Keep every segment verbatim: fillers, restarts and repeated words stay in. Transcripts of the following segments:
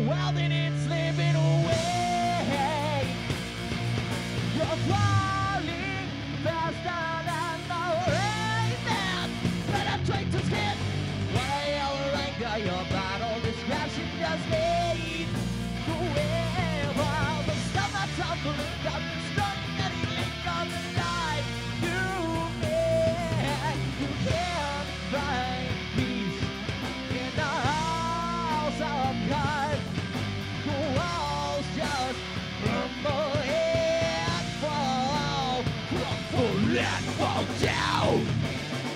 Well, then it's slipping away. You're falling faster than the raven. But I'm trying to skip. Why your anger, your battle, distraction just made the way. While the stuff that's tumbling down, stunning any link on the life you made. You can't find peace in the house of cards. The walls just crumble and fall, crumble and fall down.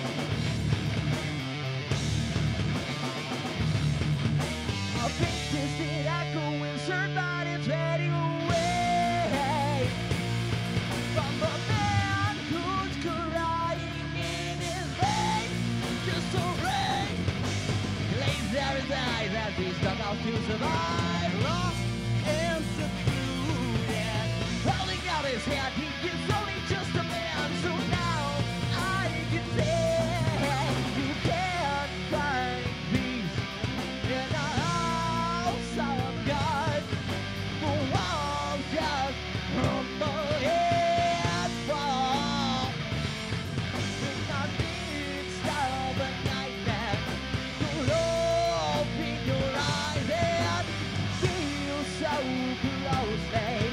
A big distant echo insert, but it's fading away from the man who's crying in his veins. Disarray. He lays down his eyes as he struggles to survive. Lost and secluded, holding out his hand, he is only just a man. So now I can say you can't find peace in a house of God. The walls just crumble and fall in the midst of a nightmare. You'll open your eyes and feel so close, babe.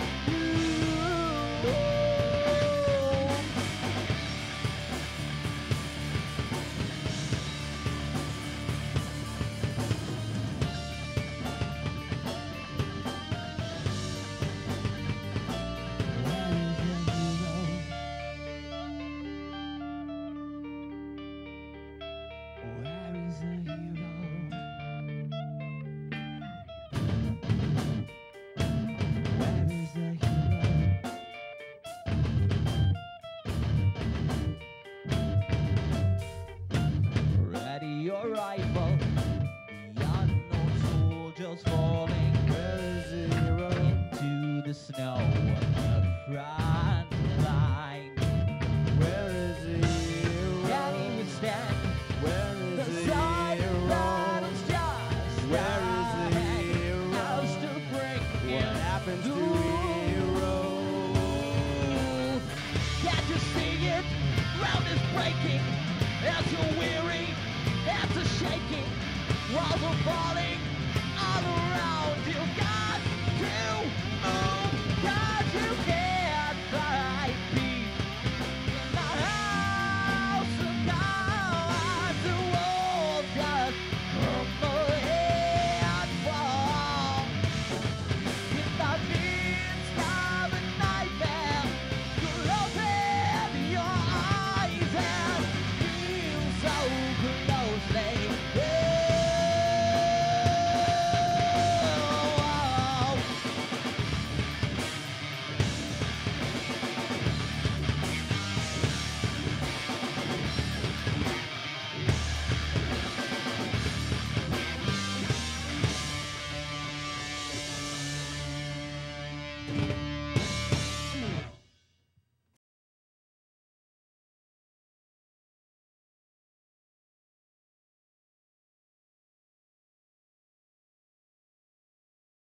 Where is the hero? Where is the hero? Ready your rifle, the unknown soldiers falling. Where is the hero? Into the snow, a front.